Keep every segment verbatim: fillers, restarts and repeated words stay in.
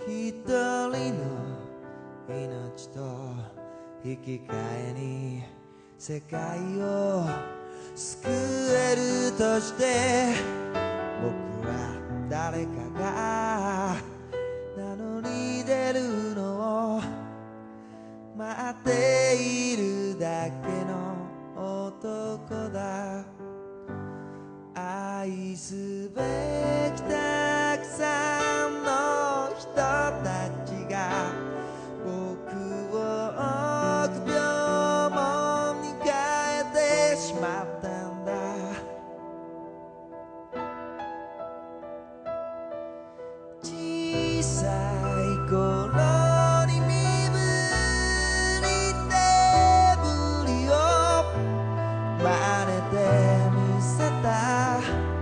一人の命と引き換えに世界を救えるとして僕は誰かが名乗り出るのを待っているだけの男だ。愛すべきたくさんの人たちが僕を臆病者に変えてしまったんだ。小さい頃に身振り手振りを真似てみせた。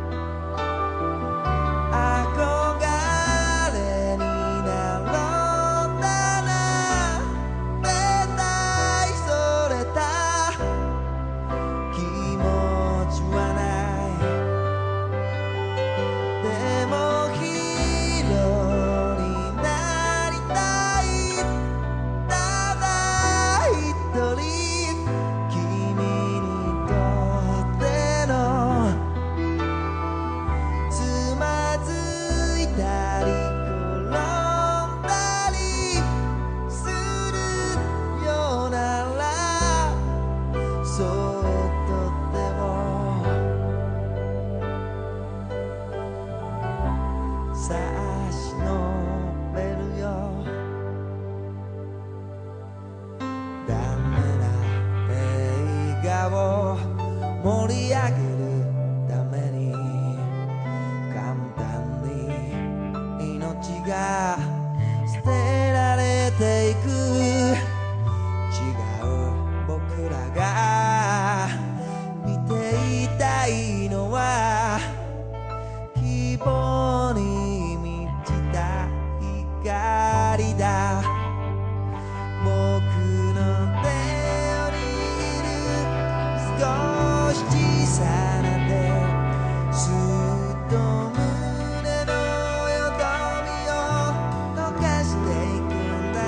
盛り上げるために簡単に命が捨てられていく。違う僕らが見ていたいのは希望に満ちた光だ。僕の手を握る少し小さな手、すっと胸のよどみを溶かしていくんだ。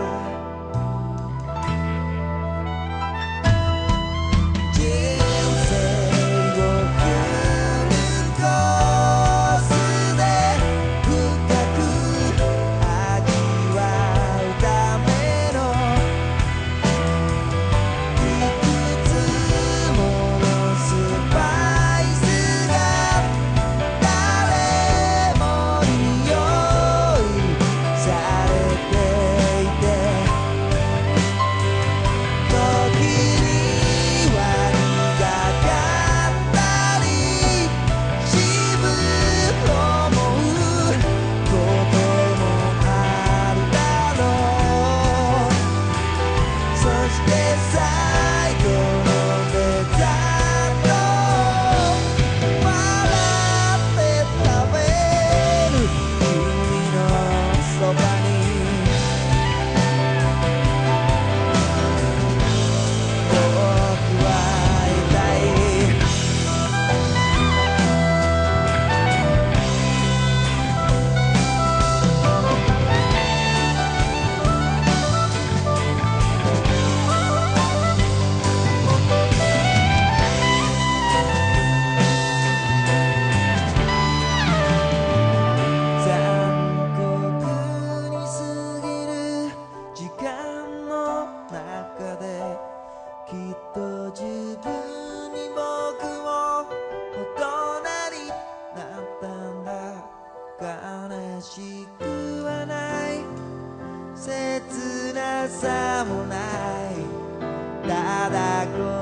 人生をフルコースで深く味わうためのいくつものスパイスが誰もに用意されていて、時には苦かったり渋く思うこともあるだろう。そして最後のデザートを笑って食べる君のそばに僕はいたい。残酷に過ぎる時間の中できっと十分に僕も大人になったんだ。悲しくはない、切なさもない、ただこ